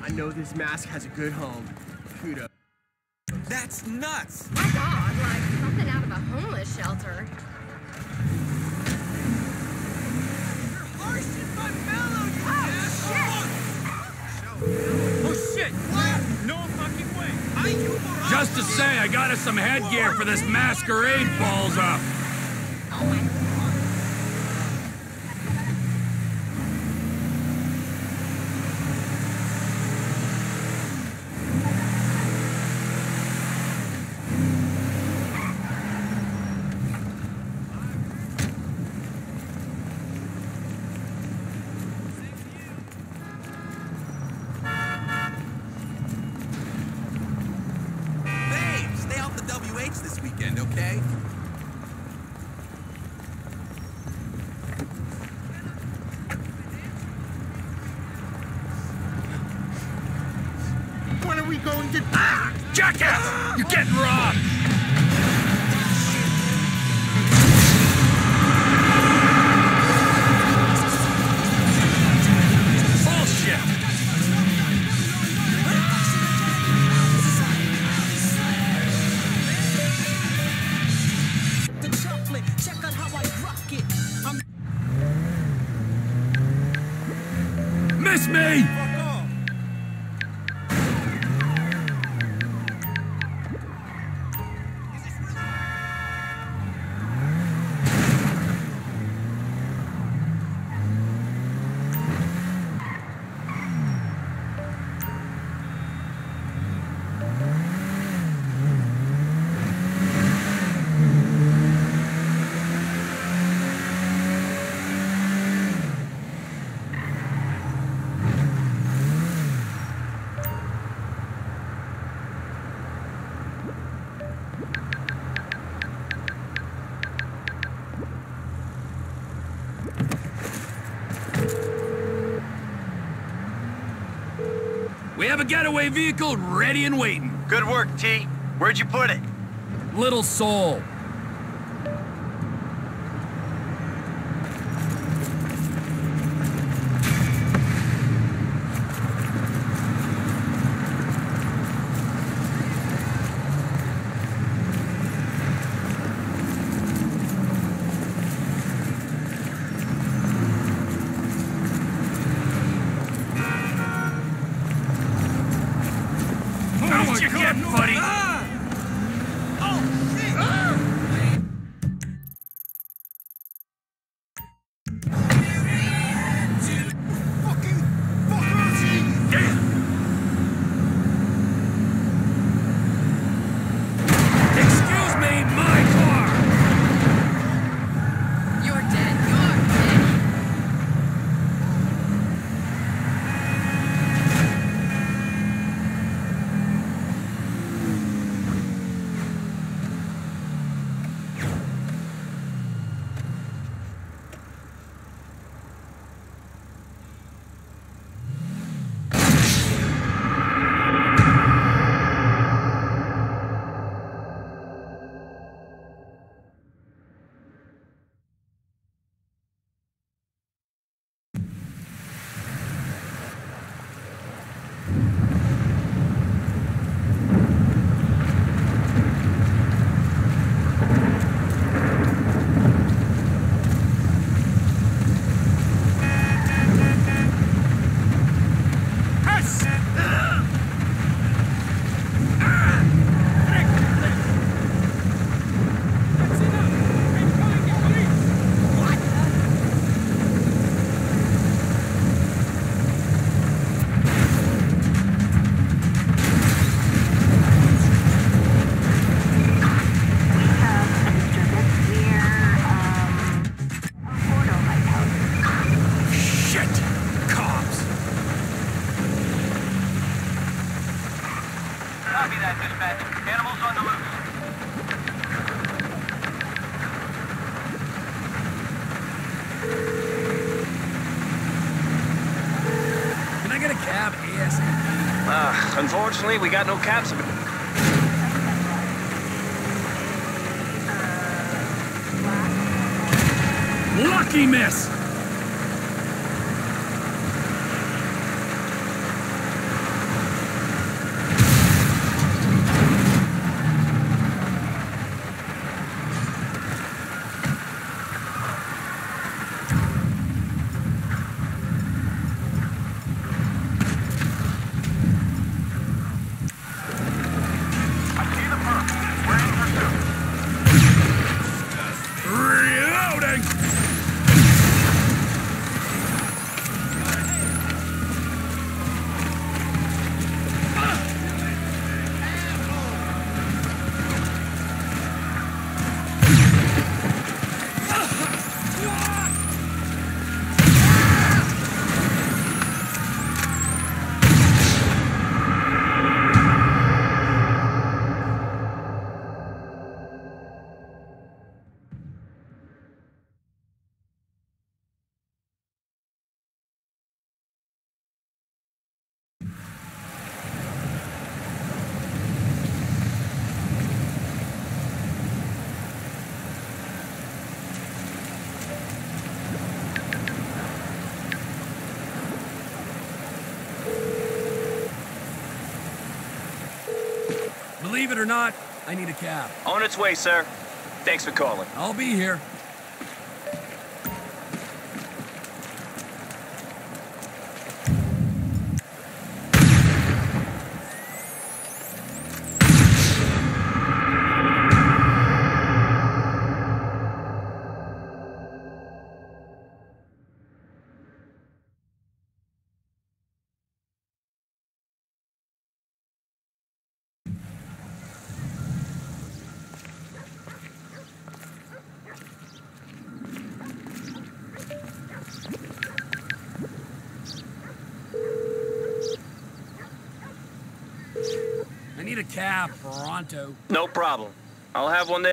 I know this mask has a good home. Kudos. That's nuts! My God, like something out of a homeless shelter. You're harshing my mellow, Oh, Oh shit! What? No fucking way! Just to say, I got us some headgear for this masquerade balls up. Oh my God. this weekend, okay? When are we going to... Jackass! You're getting robbed! Miss me! We have a getaway vehicle ready and waiting. Good work, T. Where'd you put it? Little Soul. What you get, buddy? Oh, shit! Fucking fucker! Damn! Excuse me, my car! You're dead. You're dead. Copy that, dispatch. Animals on the loose. Can I get a cab ASAP? Unfortunately, we got no cabs. Lucky miss! Believe it or not, I need a cab. On its way, sir. Thanks for calling. I'll be here. I need a cab, pronto. No problem. I'll have one there.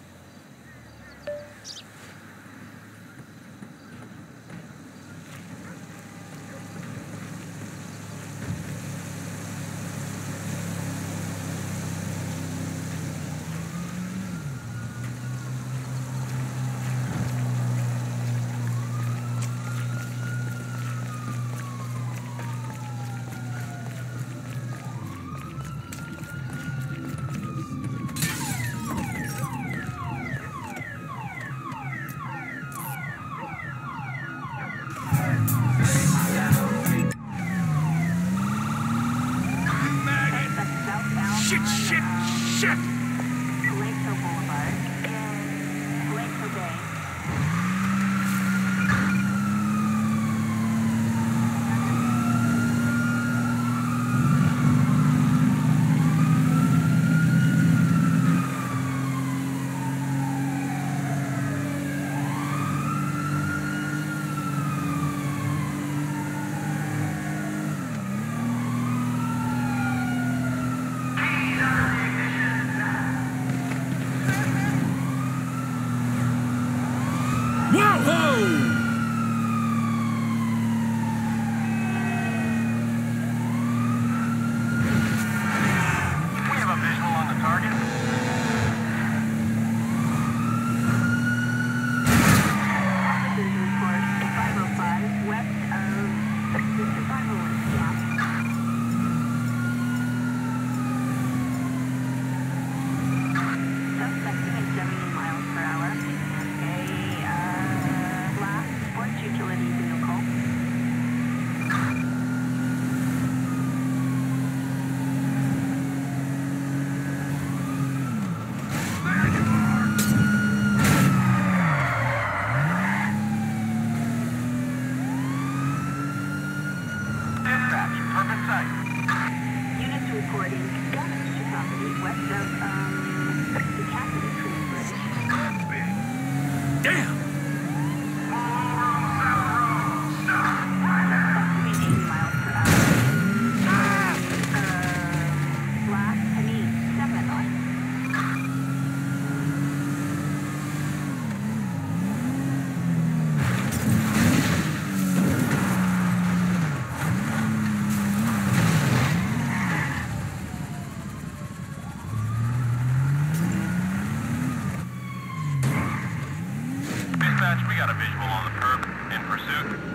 Shit! Lakeshore Boulevard in Lakeshore Bay. Whoa-ho! We have a visual on the target. Officers report 505 west of the survival camp. Suspect doing 70 miles per hour. A black sports utility vehicle. Dispatch, perfect sight. Units reporting damage to property west of the Cassidy Tree Bridge. Damn! Suspect doing 80 miles per hour. Black Panini 7 on. Dispatch, we got a visual on the perp. In pursuit.